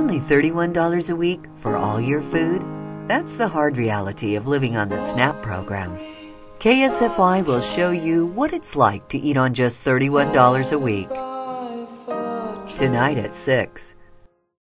Only $31 a week for all your food? That's the hard reality of living on the SNAP program. KSFY will show you what it's like to eat on just $31 a week. Tonight at 6.